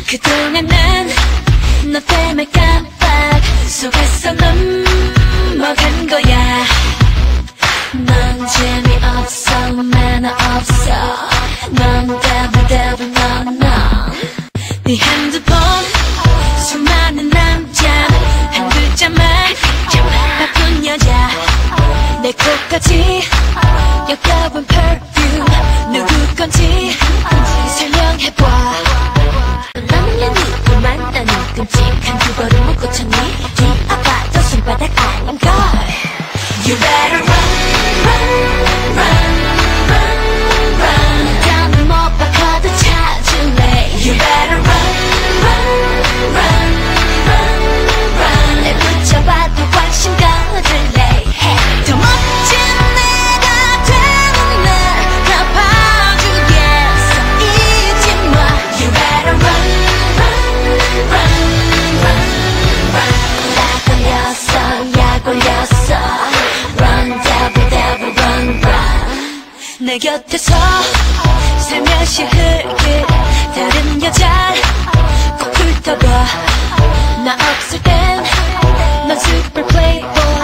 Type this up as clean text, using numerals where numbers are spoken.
그동안 난 너 때문에 깜빡 속에서 넘어간 거야. 넌 재미없어, 매너 없어. 넌 devil, 넌 네 핸드폰 수많은 남자 한 글자만 바꾼 여자. 내 코까지 역겨운 perfume 누구 건지 설명해봐. 너는 야 누구 만나는 끔찍한 그거를 못 고쳤니? 네 아빠도 손바닥 아닌걸. You better run, run, run, run, run. 다음은 못 바꿔도 찾을래. You better run, run, run, run, run. 내 붙잡아도 관심 가질래. 더 멋진 내가 되는 날 다 봐주겠어. 잊지 마. You better run, run, run, run, run. 나 걸렸어, 약 올렸어. Run, devil, run, run. 내 곁에서 살며시 흘길 다른 여자 꼭 훑어봐. 나 없을 땐 넌 super playboy.